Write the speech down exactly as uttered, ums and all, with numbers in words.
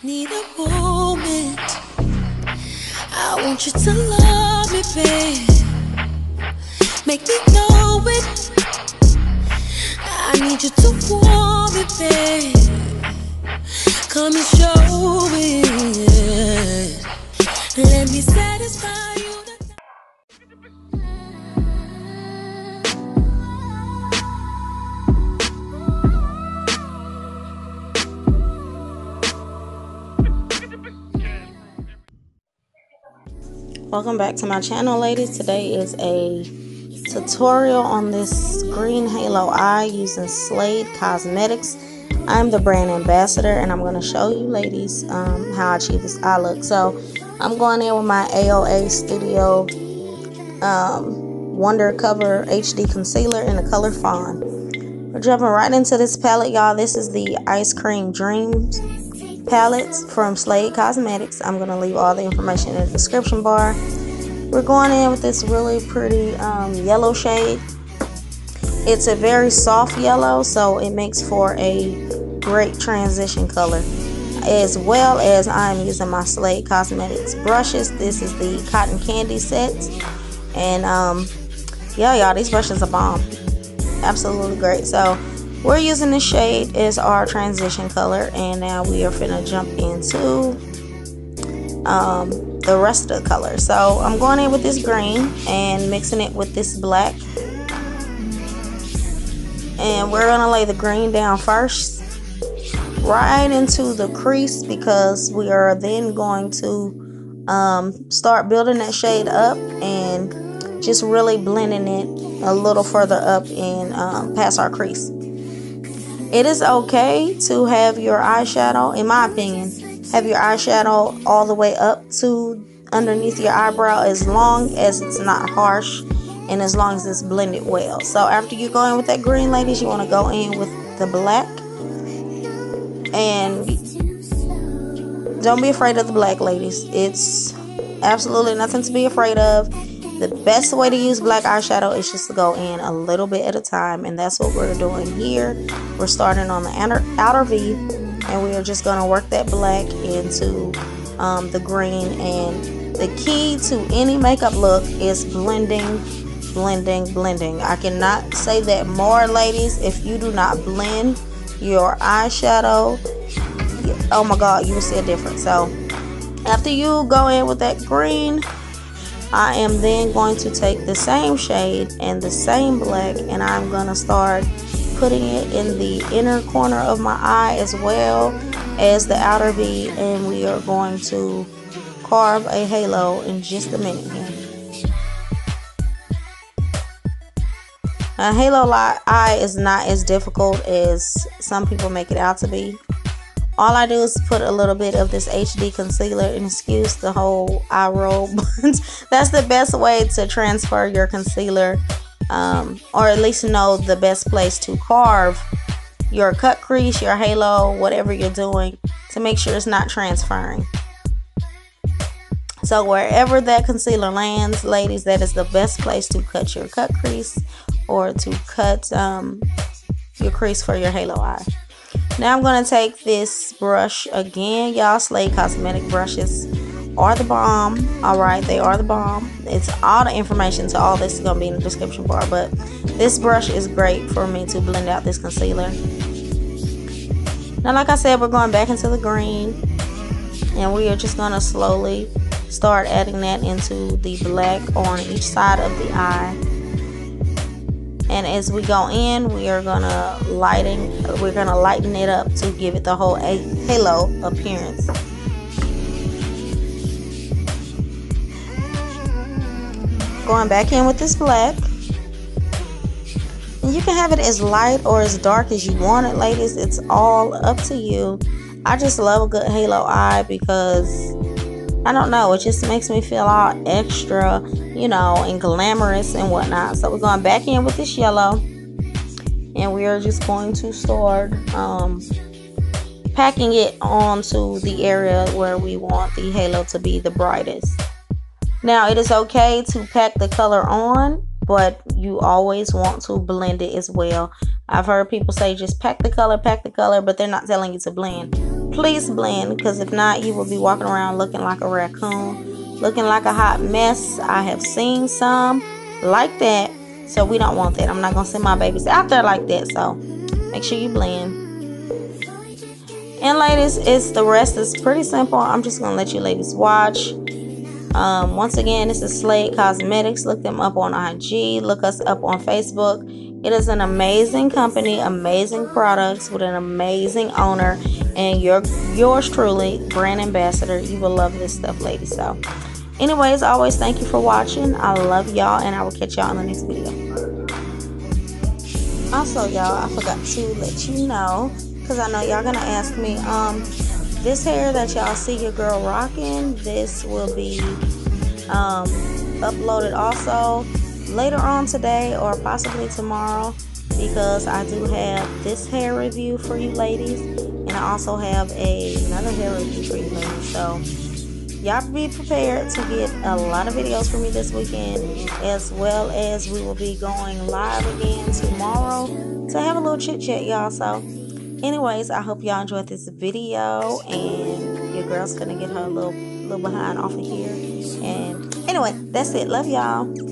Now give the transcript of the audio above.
Need a moment. I want you to love me, babe. Make me know it. I need you to want me, babe. Come and show me. Let me satisfy you. Welcome back to my channel, ladies. Today is a tutorial on this green halo eye using Slade Cosmetics. I'm the brand ambassador and I'm going to show you ladies um, how I achieve this eye look. So I'm going in with my A O A Studio um, Wonder Cover H D Concealer in the color Fawn. We're jumping right into this palette, y'all. This is the Ice Cream Dreams palettes from Slade Cosmetics. I'm going to leave all the information in the description bar. We're going in with this really pretty um, yellow shade. It's a very soft yellow, so it makes for a great transition color. As well as I'm using my Slade Cosmetics brushes. This is the Cotton Candy set. And um, yeah, y'all, these brushes are bomb. Absolutely great. So we're using this shade as our transition color, and now we are finna jump into um, the rest of the color. So I'm going in with this green and mixing it with this black, and we're gonna lay the green down first, right into the crease, because we are then going to um, start building that shade up and just really blending it a little further up and um, past our crease. It is okay to have your eyeshadow, in my opinion, have your eyeshadow all the way up to underneath your eyebrow, as long as it's not harsh and as long as it's blended well. So after you go in with that green, ladies, you want to go in with the black. And don't be afraid of the black, ladies. It's absolutely nothing to be afraid of. The best way to use black eyeshadow is just to go in a little bit at a time, and that's what we're doing here. We're starting on the outer, outer V, and we are just going to work that black into um, the green. And the key to any makeup look is blending, blending, blending. I cannot say that more, ladies. If you do not blend your eyeshadow, oh my God, you will see a difference. So after you go in with that green, I am then going to take the same shade and the same black, and I'm going to start putting it in the inner corner of my eye as well as the outer V, and we are going to carve a halo in just a minute here. A halo eye is not as difficult as some people make it out to be. All I do is put a little bit of this H D concealer, and excuse the whole eye roll, but that's the best way to transfer your concealer, um, or at least know the best place to carve your cut crease, your halo, whatever you're doing, to make sure it's not transferring. So wherever that concealer lands, ladies, that is the best place to cut your cut crease or to cut um, your crease for your halo eye. Now I'm going to take this brush again. Y'all, Slade Cosmetic brushes are the bomb. Alright, they are the bomb. It's all the information to all this is going to be in the description bar. But this brush is great for me to blend out this concealer. Now, like I said, we're going back into the green. And we are just going to slowly start adding that into the black on each side of the eye. And as we go in, we are gonna lighting, we're gonna lighten it up to give it the whole halo appearance. Going back in with this black, and you can have it as light or as dark as you want it, ladies. It's all up to you. I just love a good halo eye because I don't know, it just makes me feel all extra, you know, and glamorous and whatnot. So we're going back in with this yellow, and we are just going to start um, packing it onto the area where we want the halo to be the brightest. Now, it is okay to pack the color on, but you always want to blend it as well. I've heard people say just pack the color, pack the color, but they're not telling you to blend. please blend, because if not, you will be walking around looking like a raccoon, looking like a hot mess. I have seen some like that, so we don't want that. I'm not gonna send my babies out there like that, so make sure you blend. And ladies, it's the rest is pretty simple. I'm just gonna let you ladies watch. Um, once again, this is Slade Cosmetics. Look them up on I G. Look us up on Facebook. It is an amazing company, amazing products with an amazing owner, and your yours truly, brand ambassador. You will love this stuff, ladies. So anyways, always thank you for watching. I love y'all, and I will catch y'all in the next video. Also, y'all, I forgot to let you know, because I know y'all gonna ask me, um this hair that y'all see your girl rocking, this will be um, uploaded also later on today or possibly tomorrow, because I do have this hair review for you ladies, and I also have a, another hair review for you ladies. So y'all be prepared to get a lot of videos from me this weekend, as well as we will be going live again tomorrow to have a little chit chat, y'all. So anyways, I hope y'all enjoyed this video, and your girl's gonna get her little little behind off of here. And anyway, that's it. Love y'all.